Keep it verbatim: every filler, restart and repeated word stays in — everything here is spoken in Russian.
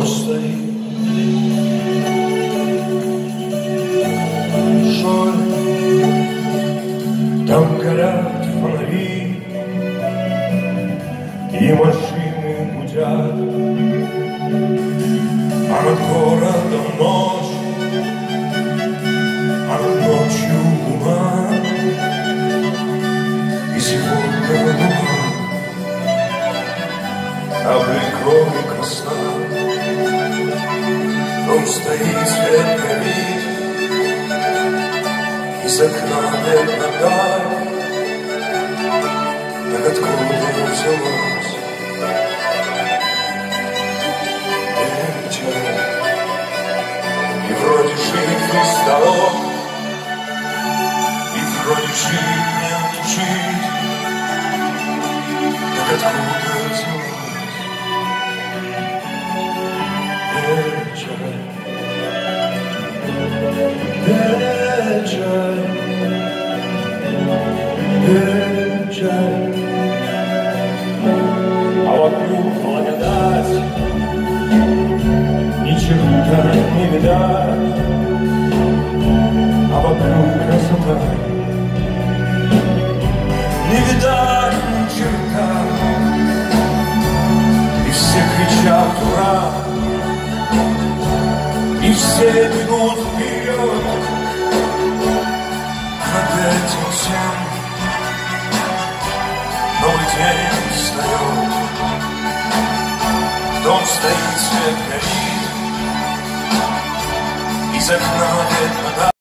стоит. Жаль, там горят фонари, и машины гудят, а над городом ночь, а над ночью луна. И сегодня луна обликом и красна. Дом стоит, свет горит, из окна медно даль. Так откуда взялась вечер? И вроде жить не стало, и вроде жить не жить. Так откуда взялась вечер? Вечер, вечер, а вокруг благодать, ни черта не видать, а вокруг красота, не видать ни черта, и все кричат ура, и все бегут вперед. Над этим всем новый день встает. Дом стоит, свет горит, из окна видно.